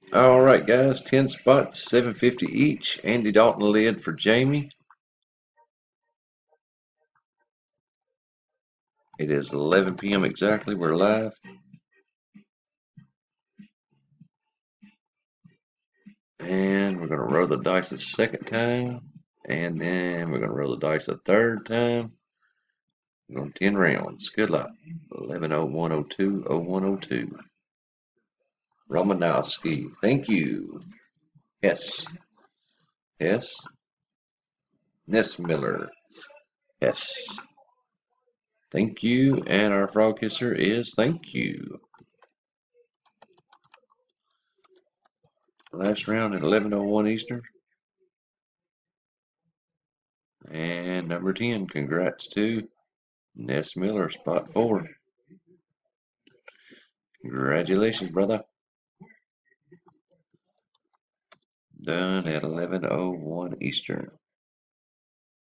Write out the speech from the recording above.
All right, guys, 10 spots, 750 each. Andy Dalton led for Jamie. It is 11 p.m. exactly. We're live. And we're going to roll the dice a second time. And then we're going to roll the dice a third time. We're going 10 rounds. Good luck. 110102 0102. Romanowski. Thank you. Hess. Hess. Nessmiller. Hess. Thank you. And our frog kisser is thank you. Last round at 11:01 Eastern. And number 10, congrats to Ness Miller, spot 4. Congratulations, brother. Done at 11:01 Eastern.